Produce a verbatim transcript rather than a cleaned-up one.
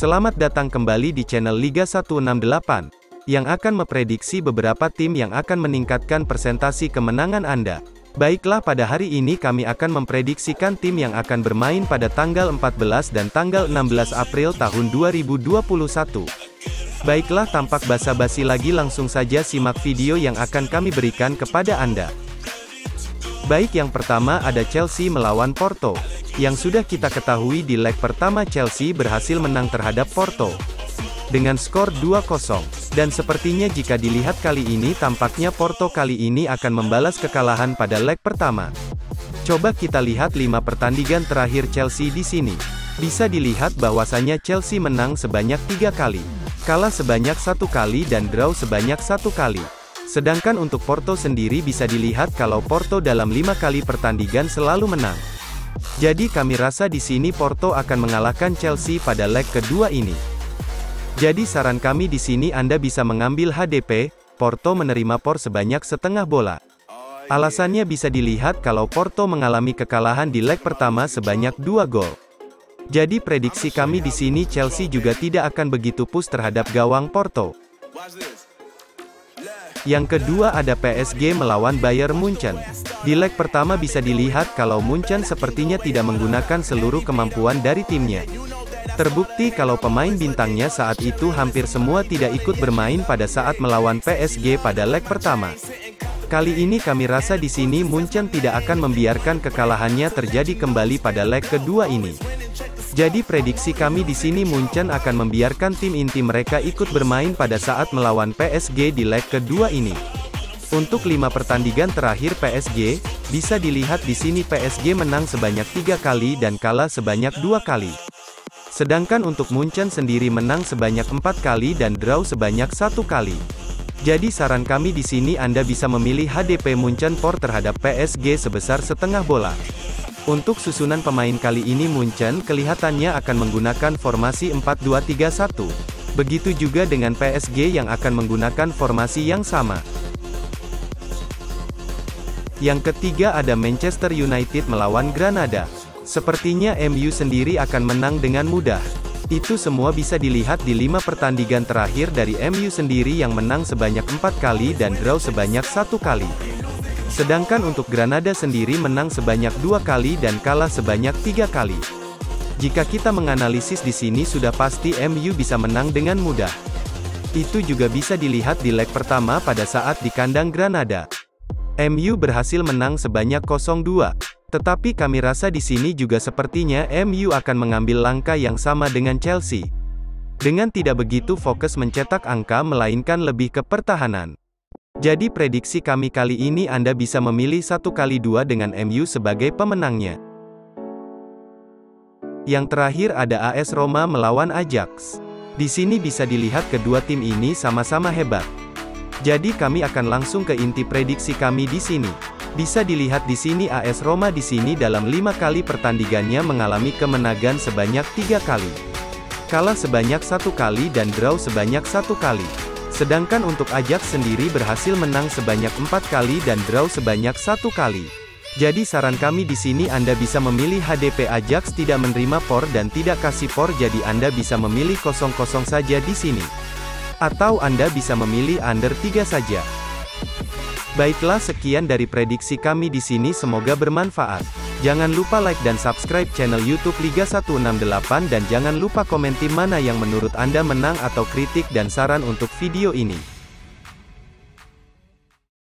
Selamat datang kembali di channel Liga seratus enam puluh delapan, yang akan memprediksi beberapa tim yang akan meningkatkan persentase kemenangan Anda. Baiklah, pada hari ini kami akan memprediksikan tim yang akan bermain pada tanggal empat belas dan tanggal enam belas April tahun dua ribu dua puluh satu. Baiklah, tanpa basa-basi lagi langsung saja simak video yang akan kami berikan kepada Anda. Baik, yang pertama ada Chelsea melawan Porto. Yang sudah kita ketahui di leg pertama Chelsea berhasil menang terhadap Porto dengan skor dua kosong. Dan sepertinya jika dilihat kali ini tampaknya Porto kali ini akan membalas kekalahan pada leg pertama. Coba kita lihat lima pertandingan terakhir Chelsea di sini. Bisa dilihat bahwasanya Chelsea menang sebanyak tiga kali, kalah sebanyak satu kali dan draw sebanyak satu kali. Sedangkan untuk Porto sendiri bisa dilihat kalau Porto dalam lima kali pertandingan selalu menang. Jadi kami rasa di sini Porto akan mengalahkan Chelsea pada leg kedua ini. Jadi saran kami di sini Anda bisa mengambil H D P, Porto menerima por sebanyak setengah bola. Alasannya bisa dilihat kalau Porto mengalami kekalahan di leg pertama sebanyak dua gol. Jadi prediksi kami di sini Chelsea juga tidak akan begitu push terhadap gawang Porto. Yang kedua ada P S G melawan Bayern Munchen. Di leg pertama bisa dilihat kalau Munchen sepertinya tidak menggunakan seluruh kemampuan dari timnya. Terbukti kalau pemain bintangnya saat itu hampir semua tidak ikut bermain pada saat melawan P S G pada leg pertama. Kali ini kami rasa di sini Munchen tidak akan membiarkan kekalahannya terjadi kembali pada leg kedua ini. Jadi prediksi kami di sini Munchen akan membiarkan tim inti mereka ikut bermain pada saat melawan P S G di leg kedua ini. Untuk lima pertandingan terakhir P S G, bisa dilihat di sini P S G menang sebanyak tiga kali dan kalah sebanyak dua kali. Sedangkan untuk Munchen sendiri menang sebanyak empat kali dan draw sebanyak satu kali. Jadi saran kami di sini Anda bisa memilih H D P Munchen por terhadap P S G sebesar setengah bola. Untuk susunan pemain kali ini Munchen kelihatannya akan menggunakan formasi empat dua tiga satu. Begitu juga dengan P S G yang akan menggunakan formasi yang sama. Yang ketiga ada Manchester United melawan Granada. Sepertinya M U sendiri akan menang dengan mudah. Itu semua bisa dilihat di lima pertandingan terakhir dari M U sendiri yang menang sebanyak empat kali dan draw sebanyak satu kali. Sedangkan untuk Granada sendiri menang sebanyak dua kali dan kalah sebanyak tiga kali. Jika kita menganalisis di sini sudah pasti M U bisa menang dengan mudah. Itu juga bisa dilihat di leg pertama pada saat di kandang Granada. M U berhasil menang sebanyak nol dua. Tetapi kami rasa di sini juga sepertinya M U akan mengambil langkah yang sama dengan Chelsea. Dengan tidak begitu fokus mencetak angka melainkan lebih ke pertahanan. Jadi prediksi kami kali ini Anda bisa memilih satu kali dua dengan M U sebagai pemenangnya. Yang terakhir ada A S Roma melawan Ajax. Di sini bisa dilihat kedua tim ini sama-sama hebat. Jadi kami akan langsung ke inti prediksi kami di sini. Bisa dilihat di sini A S Roma di sini dalam lima kali pertandingannya mengalami kemenangan sebanyak tiga kali. Kalah sebanyak satu kali dan draw sebanyak satu kali. Sedangkan untuk Ajax sendiri berhasil menang sebanyak empat kali dan draw sebanyak satu kali. Jadi saran kami di sini Anda bisa memilih H D P Ajax tidak menerima por dan tidak kasih por, jadi Anda bisa memilih kosong kosong saja di sini. Atau Anda bisa memilih under tiga saja. Baiklah, sekian dari prediksi kami di sini, semoga bermanfaat. Jangan lupa like dan subscribe channel YouTube Liga seratus enam puluh delapan dan jangan lupa komen tim mana yang menurut Anda menang atau kritik dan saran untuk video ini.